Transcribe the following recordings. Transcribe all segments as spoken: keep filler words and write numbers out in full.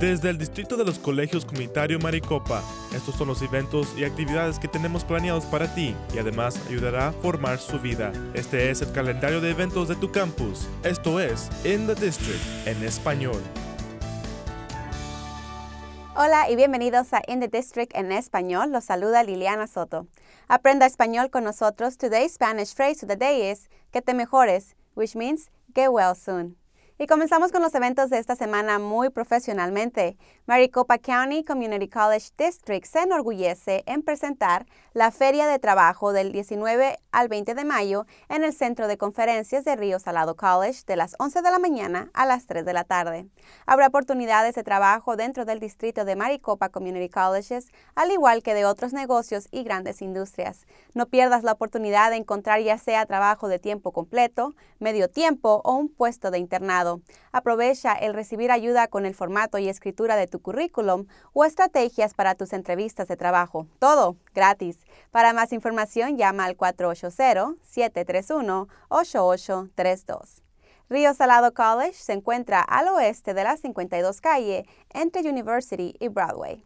Desde el Distrito de los Colegios Comunitario Maricopa, estos son los eventos y actividades que tenemos planeados para ti y además ayudará a formar su vida. Este es el calendario de eventos de tu campus. Esto es In the District en español. Hola y bienvenidos a In the District en español. Los saluda Liliana Soto. Aprenda español con nosotros. Today's Spanish phrase of the day is que te mejores, which means get well soon. Y comenzamos con los eventos de esta semana muy profesionalmente. Maricopa County Community College District se enorgullece en presentar la Feria de Trabajo del diecinueve al veinte de mayo en el Centro de Conferencias de Río Salado College de las once de la mañana a las tres de la tarde. Habrá oportunidades de trabajo dentro del distrito de Maricopa Community Colleges, al igual que de otros negocios y grandes industrias. No pierdas la oportunidad de encontrar ya sea trabajo de tiempo completo, medio tiempo o un puesto de internado. Aprovecha el recibir ayuda con el formato y escritura de tu currículum o estrategias para tus entrevistas de trabajo. Todo gratis. Para más información, llama al cuatro ocho cero, siete tres uno, ocho ocho tres dos. Río Salado College se encuentra al oeste de la cincuenta y dos calle entre University y Broadway.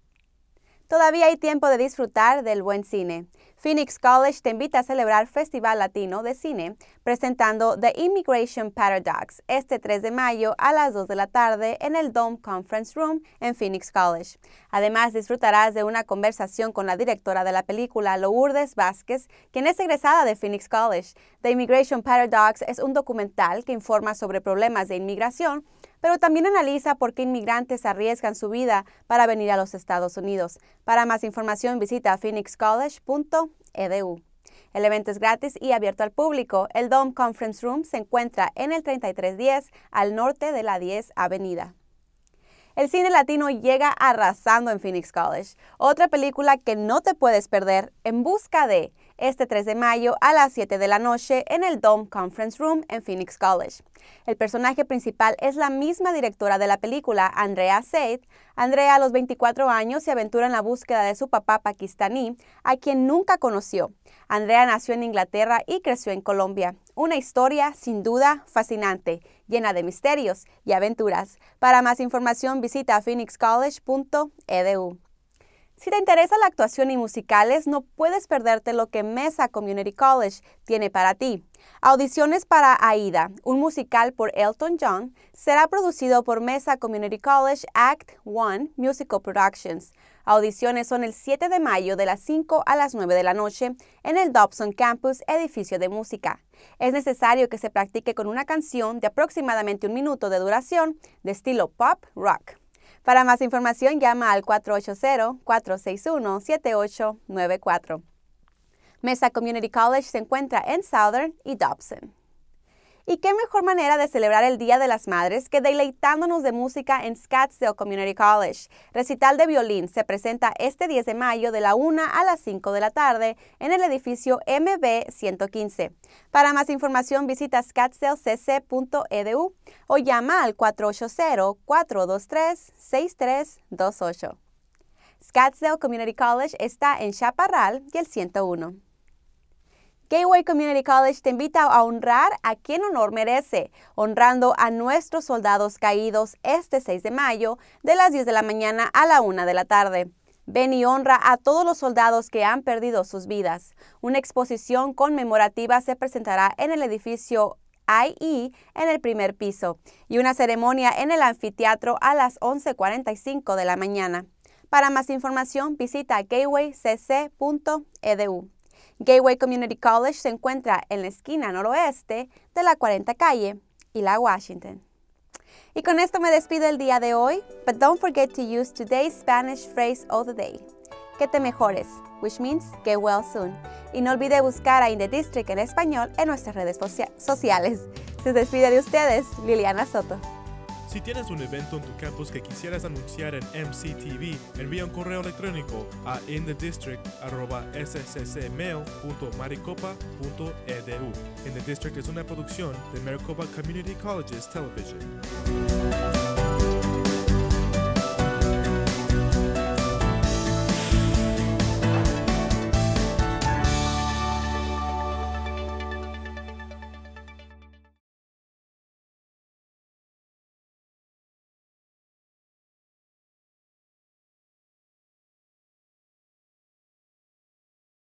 Todavía hay tiempo de disfrutar del buen cine. Phoenix College te invita a celebrar Festival Latino de Cine, presentando The Immigration Paradox este tres de mayo a las dos de la tarde en el Dome Conference Room en Phoenix College. Además, disfrutarás de una conversación con la directora de la película, Lourdes Vázquez, quien es egresada de Phoenix College. The Immigration Paradox es un documental que informa sobre problemas de inmigración, pero también analiza por qué inmigrantes arriesgan su vida para venir a los Estados Unidos. Para más información, visita phoenix college punto e d u. El evento es gratis y abierto al público. El Dome Conference Room se encuentra en el treinta y tres diez al norte de la diez Avenida. El cine latino llega arrasando en Phoenix College. Otra película que no te puedes perder, En busca de, este tres de mayo a las siete de la noche en el Dome Conference Room en Phoenix College. El personaje principal es la misma directora de la película, Andrea Seid. Andrea, a los veinticuatro años, se aventura en la búsqueda de su papá pakistaní, a quien nunca conoció. Andrea nació en Inglaterra y creció en Colombia. Una historia, sin duda, fascinante, llena de misterios y aventuras. Para más información, visita phoenix college punto e d u. Si te interesa la actuación y musicales, no puedes perderte lo que Mesa Community College tiene para ti. Audiciones para Aida, un musical por Elton John, será producido por Mesa Community College Act uno Musical Productions. Audiciones son el siete de mayo de las cinco a las nueve de la noche en el Dobson Campus, edificio de música. Es necesario que se practique con una canción de aproximadamente un minuto de duración de estilo pop rock. Para más información, llama al cuatro ocho cero, cuatro seis uno, siete ocho nueve cuatro. Mesa Community College se encuentra en Southern y Dobson. ¿Y qué mejor manera de celebrar el Día de las Madres que deleitándonos de música en Scottsdale Community College? Recital de violín se presenta este diez de mayo de la una a las cinco de la tarde en el edificio M B ciento quince. Para más información, visita scottsdale c c punto e d u o llama al cuatro ocho cero, cuatro dos tres, seis tres dos ocho. Scottsdale Community College está en Chaparral y el ciento uno. Gateway Community College te invita a honrar a quien honor merece, honrando a nuestros soldados caídos este seis de mayo de las diez de la mañana a la una de la tarde. Ven y honra a todos los soldados que han perdido sus vidas. Una exposición conmemorativa se presentará en el edificio I E en el primer piso y una ceremonia en el anfiteatro a las once cuarenta y cinco de la mañana. Para más información, visita gateway c c punto e d u. Gateway Community College se encuentra en la esquina noroeste de la cuarenta calle y la Washington. Y con esto me despido el día de hoy, but don't forget to use today's Spanish phrase of the day. Que te mejores, which means get well soon. Y no olvide buscar a In the District en español en nuestras redes sociales. Se despide de ustedes, Liliana Soto. Si tienes un evento en tu campus que quisieras anunciar en M C T V, envía un correo electrónico a in the district arroba s c c mail punto maricopa punto e d u. In the District es una producción de Maricopa Community Colleges Television.